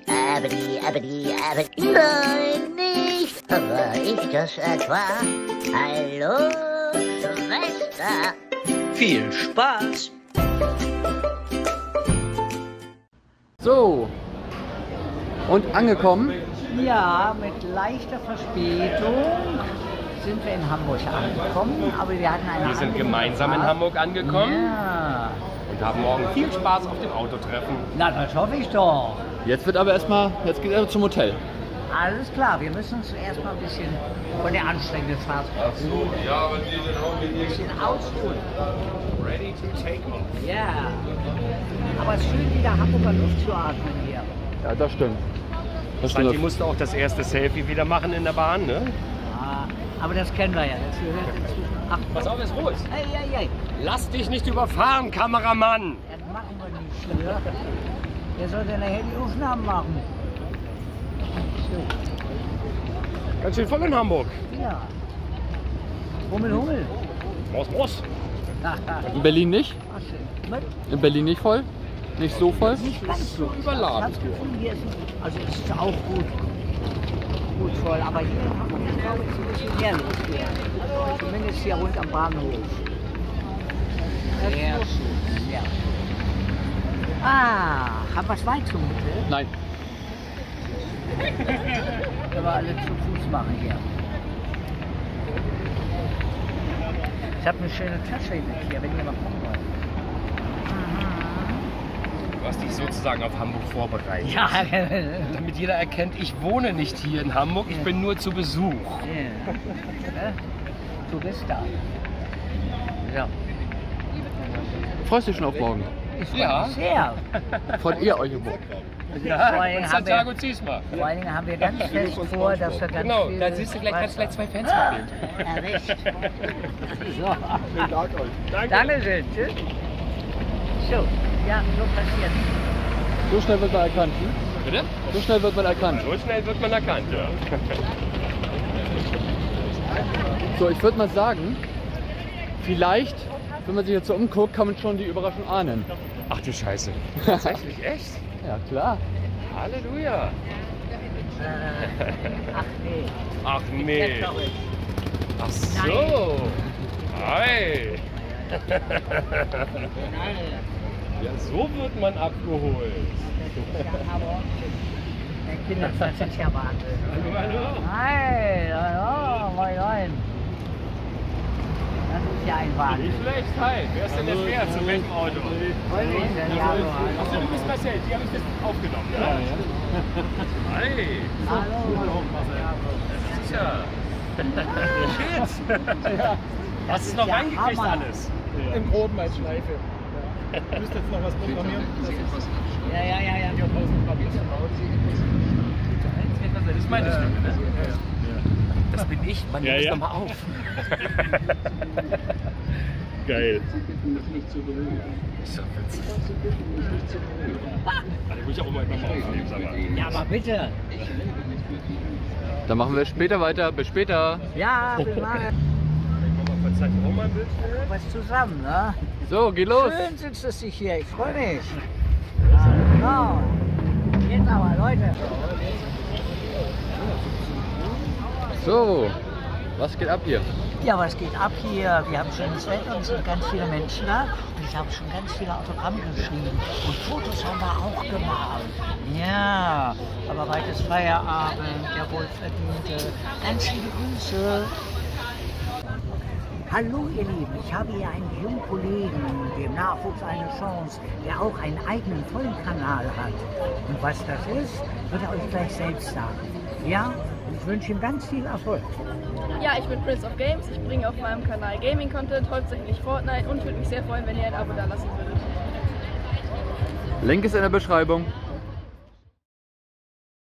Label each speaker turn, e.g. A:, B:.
A: Nein, nicht. War ich das etwa? Hallo, Schwester.
B: Viel Spaß!
C: So, und angekommen.
D: Ja, mit leichter Verspätung sind wir in Hamburg angekommen, aber wir hatten eine
E: Wir sind
D: andere
E: gemeinsam in
D: Fahrt.
E: Hamburg angekommen
D: Ja.
E: und haben morgen viel Spaß auf dem Autotreffen.
D: Na, das hoffe ich doch.
C: Jetzt wird aber erstmal, jetzt geht er zum Hotel.
D: Alles klar, wir müssen uns zuerst mal ein bisschen von der anstrengenden Fahrt ein bisschen ausruhen.
E: Ready to take off.
D: Ja, aber es ist schön, wieder Hamburger Luft zu atmen hier.
C: Ja, das stimmt. Das
E: Santi
C: stimmt.
E: musste auch das erste Selfie wieder machen in der Bahn, ne?
D: Ja, aber das kennen wir ja. Das gehört inzwischen. Ach,
E: Pass auf, ist rot.
D: hey, hey, hey.
E: Lass dich nicht überfahren, Kameramann!
D: Das machen wir nicht, ja. Der soll nachher die Aufnahmen machen. So.
E: Ganz schön voll in Hamburg.
D: Ja. Hummel, Hummel.
E: Moss.
C: In Berlin nicht?
D: Ach, schön. Mit?
C: In Berlin nicht voll? Nicht so voll?
D: Nicht ganz so
E: überladen.
D: Ich hab's gefunden, hier ist, also es ist auch gut voll, aber hier in Hamburg, ich glaube, ist ein bisschen mehr los hier. Zumindest hier rund am Bahnhof. Sehr schön, ja. Ah, haben wir es weit zum Hotel?
C: Nein.
D: Können wir alle zu Fuß machen hier. Ich habe eine schöne Tasche hier, wenn ihr mal kommen wollt.
E: Du hast dich sozusagen auf Hamburg vorbereitet.
D: Ja,
E: Damit jeder erkennt, ich wohne nicht hier in Hamburg, ich bin nur zu Besuch.
D: Du bist da. Ja.
C: Freust du dich schon auf morgen?
D: Ich freue
E: Ja.
D: mich sehr.
C: Freut ihr euch auf morgen?
D: Vor allen
E: Und
D: Dingen haben
E: Santiago
D: wir,
E: Ziesma.
D: vor allen Dingen haben wir ganz fest vor, dass wir ganz
E: Genau,
D: viel
E: da siehst du gleich, kannst du gleich zwei Fans mitnehmen.
D: Erwischt. So.
E: Schönen Tag euch. Danke.
D: Dankeschön. Tschüss. So, ja, so passiert.
C: So schnell wird man erkannt, ne?
E: Bitte?
C: So schnell wird man erkannt.
E: So schnell wird man erkannt, ja.
C: So, ich würde mal sagen, vielleicht, wenn man sich jetzt so umguckt, kann man schon die Überraschung ahnen.
E: Ach du Scheiße. Tatsächlich, echt?
C: Ja, klar.
E: Halleluja.
D: Ach nee.
E: Ach nee.
D: Jetzt doch nicht.
E: Ach so. Hi. Ja, so wird man abgeholt.
D: Der Kinderplatz ist ja Wahnsinn.
E: Hallo, hallo.
D: Hi, hallo, moin, moin. Das ist ja ein Wahnsinn.
E: Nicht schlecht, hi. Wer ist denn der Schwer? Zu welchem Auto? Achso, du bist Marcel, die habe ich das aufgenommen. Ja? Hi.
D: Hallo.
E: Sicher. Shit. Was ist noch
D: ja
E: reingekriegt
D: Hammer.
E: alles?
F: Im Groben als Schleife. Du müsst jetzt noch was programmieren.
D: Ja.
E: Das ist meine Stimme, ne? Das bin ich, man nimmt es nochmal auf. Geil. Ist ja witzig. Also muss ich auch immer nochmal aufnehmen, sag mal.
D: Ja, aber bitte.
C: Dann machen wir später weiter. Bis später.
D: Ja, wir machen
E: Verzeiht auch mal ein Bild schnell.
D: was zusammen, ne?
C: So, geht los.
D: Schön sitzt es sich hier, ich freue mich. Genau. Jetzt aber, Leute.
C: So, was geht ab hier?
D: Ja, was geht ab hier? Wir haben schönes Wetter und es sind ganz viele Menschen da. Und ich habe schon ganz viele Autogramme geschrieben. Und Fotos haben wir auch gemacht. Ja, aber bald ist Feierabend, der wohlverdiente. Ganz liebe Grüße. Hallo ihr Lieben, ich habe hier einen jungen Kollegen, dem Nachwuchs eine Chance, der auch einen eigenen vollen Kanal hat. Und was das ist, wird er euch gleich selbst sagen. Ja, und ich wünsche ihm ganz viel Erfolg.
G: Ja, ich bin Prince of Games. Ich bringe auf meinem Kanal Gaming-Content, hauptsächlich Fortnite und würde mich sehr freuen, wenn ihr ein Abo da lassen würdet.
C: Link ist in der Beschreibung.